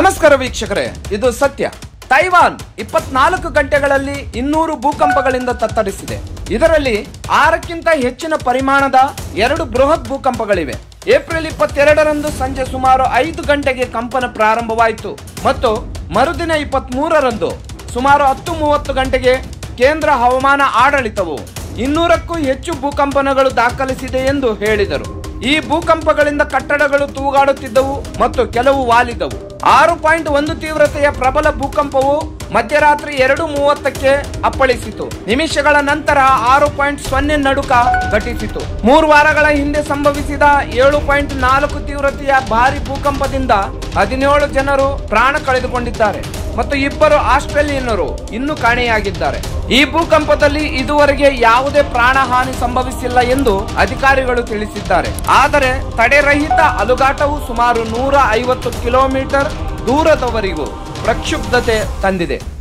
ನಮಸ್ಕಾರ ವೀಕ್ಷಕರೇ, ಇದು ಸತ್ಯ. ತೈವಾನ್ 24 ಗಂಟೆಗಳಲ್ಲಿ 200 ಭೂಕಂಪಗಳಿಂದ ತತ್ತರಿಸಿದೆ. ಇದರಲ್ಲಿ 6ಕ್ಕಿಂತ ಹೆಚ್ಚಿನ ಪರಿಮಾಣದ 2 ಬೃಹತ್ ಭೂಕಂಪಗಳಿವೆ. ಏಪ್ರಿಲ್ 22ರಂದು ಸಂಜೆ ಸುಮಾರು 5 ಗಂಟೆಗೆ ಕಂಪನ ಪ್ರಾರಂಭವಾಯಿತು ಮತ್ತು ಮರುದಿನ 23ರಂದು ಸುಮಾರು 10:30 ಗಂಟೆಗೆ ಕೇಂದ್ರ ಹವಾಮಾನ ಆಡಳಿತವು 200ಕ್ಕೂ ಹೆಚ್ಚು ಭೂಕಂಪನಗಳು ದಾಖಲಿಸಿದೆ ಎಂದು ಹೇಳಿದರು. ಈ ಭೂಕಂಪಗಳಿಂದ ಕಟ್ಟಡಗಳು ತೂಗಾಡುತ್ತಿದ್ದವು ಮತ್ತು ಕೆಲವು ವಾಲಿದವು. 6.1 ತೀವ್ರತೆಯ ಪ್ರಬಲ ಭೂಕಂಪವು ಮಧ್ಯರಾತ್ರಿ 2:30ಕ್ಕೆ ಅಪ್ಪಳಿಸಿತು. ನಿಮಿಷಗಳ ನಂತರ 6.0 ನಡುಕ ಘಟಿಸಿತು. 3 ವಾರಗಳ ಹಿಂದೆ ಸಂಭವಿಸಿದ 7.4 ತೀವ್ರತೆಯ ಭಾರಿ ಭೂಕಂಪದಿಂದ 17 ಜನರು ಪ್ರಾಣ ಕಳೆದುಕೊಂಡಿದ್ದಾರೆ ಮತ್ತು 2 ಆಸ್ಟ್ರೇಲಿಯನ್ನರು ಇನ್ನೂ ಕಾಣೆಯಾಗಿದ್ದಾರೆ. ಈ ಭೂಕಂಪದಲ್ಲಿ ಇದುವರೆಗೆ ಯಾವುದೇ ಪ್ರಾಣಹಾನಿ ಸಂಭವಿಸಿಲ್ಲ ಎಂದು ಅಧಿಕಾರಿಗಳು ತಿಳಿಸಿದ್ದಾರೆ. ಆದರೆ ತಡೆರಹಿತ ಅಲುಗಾಟವು ಸುಮಾರು 150 ಕಿಲೋಮೀಟರ್ ದೂರದವರೆಗೂ ಪ್ರಕ್ಷುಬ್ಧತೆ ತಂದಿದೆ.